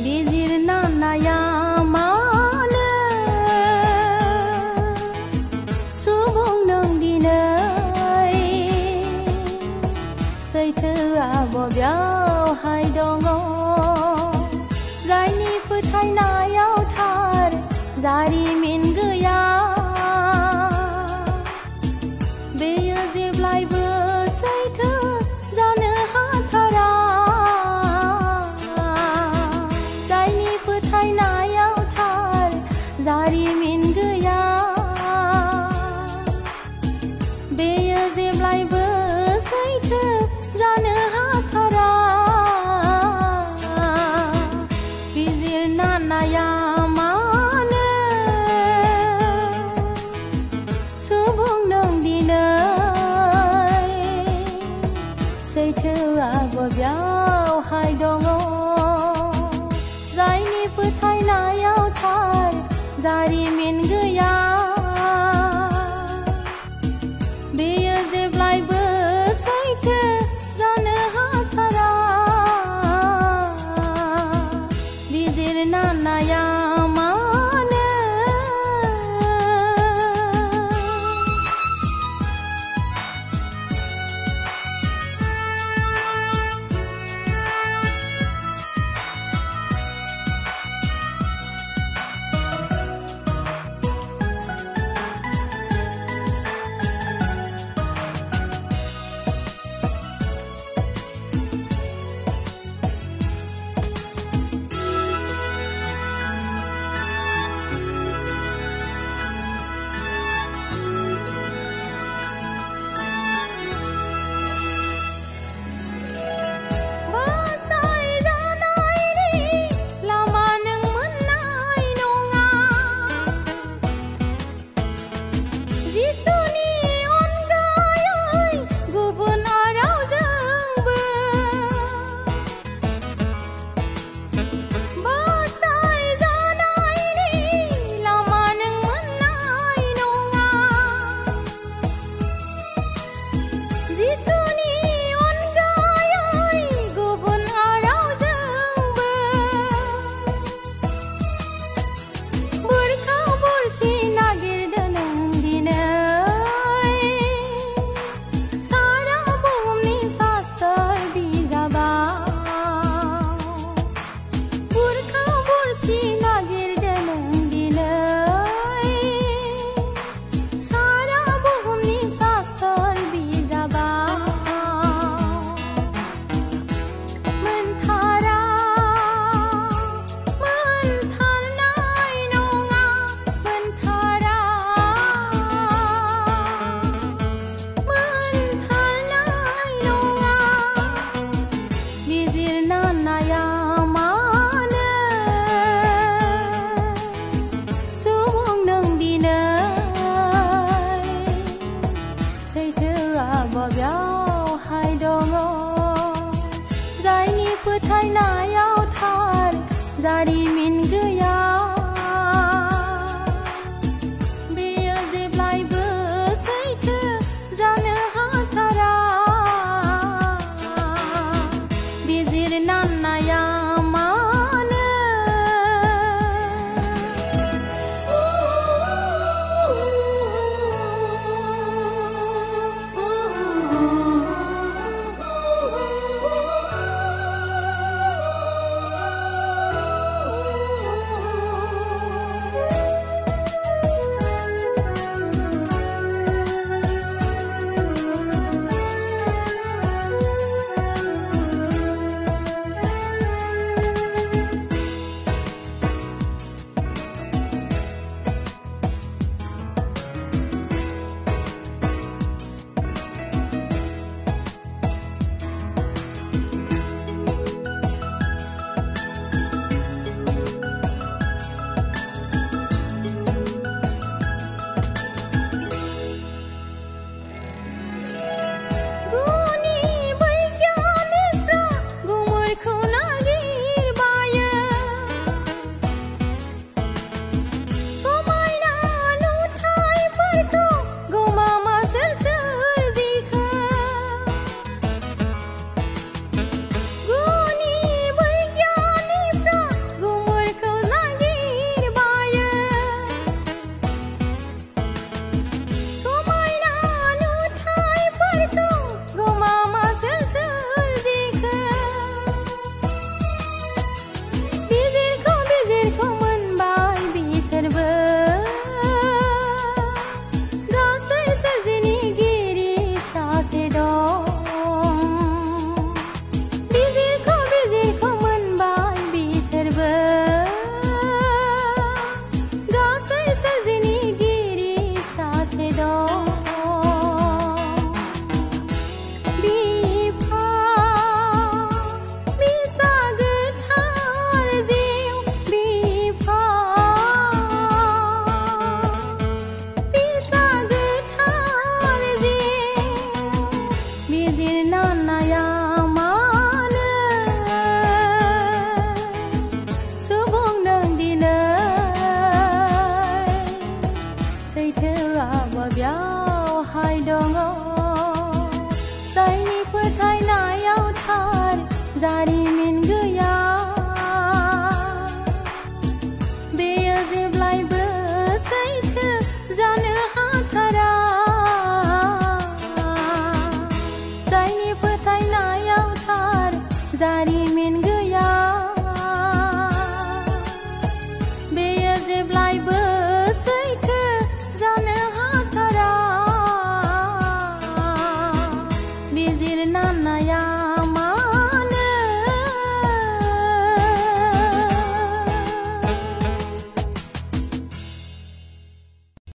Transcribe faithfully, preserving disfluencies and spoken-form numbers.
बिजिरना नाया मानो सुबुं नों दिनै सैथोआ बबेयावहाय दङ जायनि फोथायनायाव थार जारिमिन गैया बेयो जेब्लायबो सैथो जानो हाथारा जायनि फोथायनायाव थार जारिमिन गैया बेयो जेब्लायबो सैथो जानो हाथारा बिजिरना नाया मानो सुबुं नों दिनै सैथोआ बबेयावहाय दङ जायनि फोथायनायाव थार जारिमिन गैया बेयो जेब्लायबो सैथो जानो हाथारा बिजिरना नाया मानो बबेयावहाय दङ जायनि फोथायनायाव थार जारिमिन गैया बेयो जेब्लायबो सैथो जानो हाथारा बिजिरना नाया मानो नाया मानो सुबुं नों दिनै सैथोआबो बेयावहाय दङ जायनि फोथायनायाव थार जारि